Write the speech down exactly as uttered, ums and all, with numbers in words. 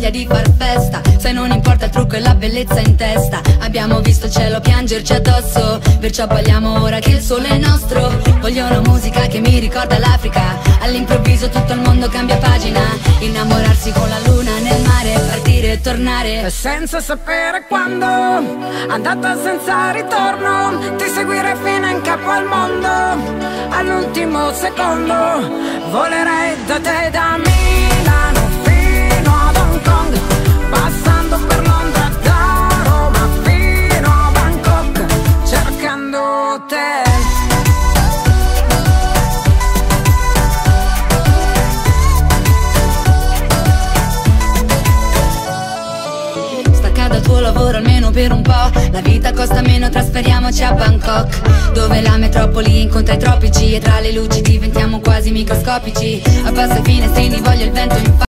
voglia di far festa. Se non importa il trucco e la bellezza in testa. Abbiamo visto il cielo piangerci addosso, perciò balliamo ora che il sole è nostro. Voglio una musica che mi ricorda l'Africa. All'improvviso tutto il mondo cambia pagina. Innamorarsi con la luna nel mare, partire e tornare e senza sapere quando, andata senza ritorno, ti seguire fino in capo al mondo. All'ultimo secondo volerei da te, da Milano fino ad Hong Kong, passando per Londra, da Roma fino a Bangkok, cercando te. Dal tuo lavoro almeno per un po', la vita costa meno, trasferiamoci a Bangkok, dove la metropoli incontra i tropici e tra le luci diventiamo quasi microscopici. Abbassa i finestrini, voglio il vento in faccia.